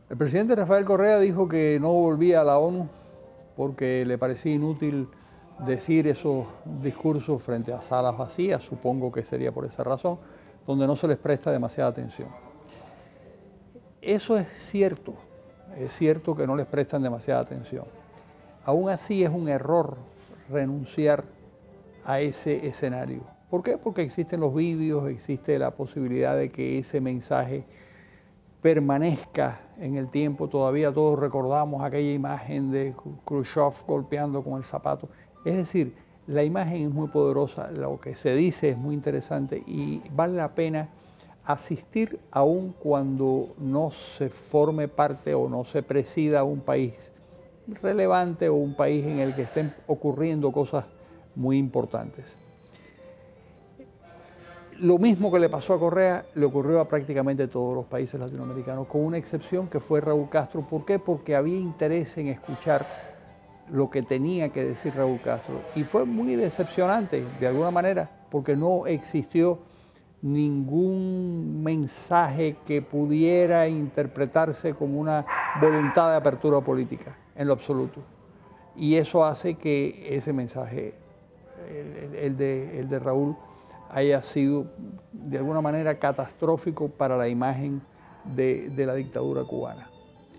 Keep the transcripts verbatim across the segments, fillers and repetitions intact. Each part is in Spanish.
El presidente Rafael Correa dijo que no volvía a la ONU porque le parecía inútil decir esos discursos frente a salas vacías, supongo que sería por esa razón, donde no se les presta demasiada atención. Eso es cierto, es cierto que no les prestan demasiada atención. Aún así es un error renunciar a ese escenario. ¿Por qué? Porque existen los vídeos, existe la posibilidad de que ese mensaje permanezca en el tiempo. Todavía todos recordamos aquella imagen de Khrushchev golpeando con el zapato. Es decir, la imagen es muy poderosa, lo que se dice es muy interesante y vale la pena asistir aun cuando no se forme parte o no se presida un país relevante o un país en el que estén ocurriendo cosas muy importantes. Lo mismo que le pasó a Correa, le ocurrió a prácticamente todos los países latinoamericanos, con una excepción que fue Raúl Castro. ¿Por qué? Porque había interés en escuchar lo que tenía que decir Raúl Castro. Y fue muy decepcionante, de alguna manera, porque no existió ningún mensaje que pudiera interpretarse como una voluntad de apertura política, en lo absoluto. Y eso hace que ese mensaje, el, el, de, el de Raúl, haya sido de alguna manera catastrófico para la imagen de, de la dictadura cubana.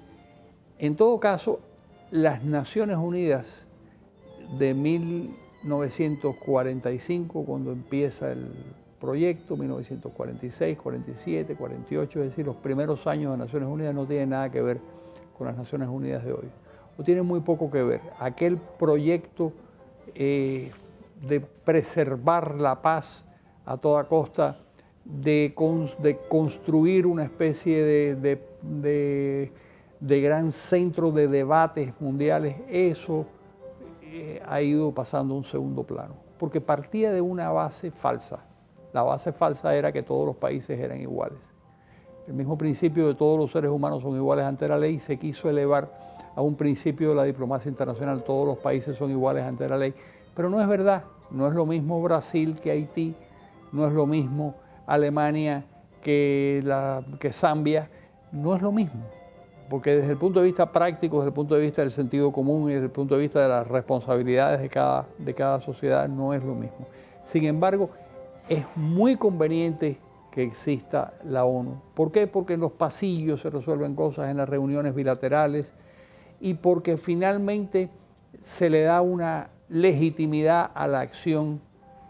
En todo caso, las Naciones Unidas de mil novecientos cuarenta y cinco, cuando empieza el proyecto, mil novecientos cuarenta y seis, cuarenta y siete, cuarenta y ocho, es decir, los primeros años de Naciones Unidas no tienen nada que ver con las Naciones Unidas de hoy, o tienen muy poco que ver. Aquel proyecto eh, de preservar la paz a toda costa, de, de construir una especie de, de, de, de gran centro de debates mundiales, eso eh, ha ido pasando a un segundo plano, porque partía de una base falsa. La base falsa era que todos los países eran iguales. El mismo principio de todos los seres humanos son iguales ante la ley se quiso elevar a un principio de la diplomacia internacional, todos los países son iguales ante la ley, pero no es verdad, no es lo mismo Brasil que Haití, no es lo mismo Alemania que, la, que Zambia, no es lo mismo, porque desde el punto de vista práctico, desde el punto de vista del sentido común y desde el punto de vista de las responsabilidades de cada, de cada sociedad, no es lo mismo. Sin embargo, es muy conveniente que exista la ONU. ¿Por qué? Porque en los pasillos se resuelven cosas, en las reuniones bilaterales, y porque finalmente se le da una legitimidad a la acción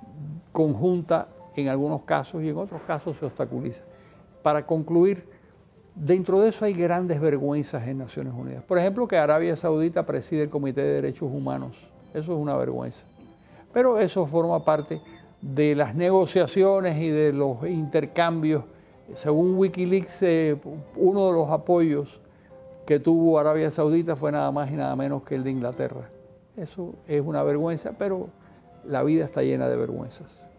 conjunta en algunos casos y en otros casos se obstaculiza. Para concluir, dentro de eso hay grandes vergüenzas en Naciones Unidas. Por ejemplo, que Arabia Saudita preside el Comité de Derechos Humanos. Eso es una vergüenza. Pero eso forma parte de las negociaciones y de los intercambios. Según Wikileaks, eh, uno de los apoyos que tuvo Arabia Saudita fue nada más y nada menos que el de Inglaterra. Eso es una vergüenza, pero la vida está llena de vergüenzas.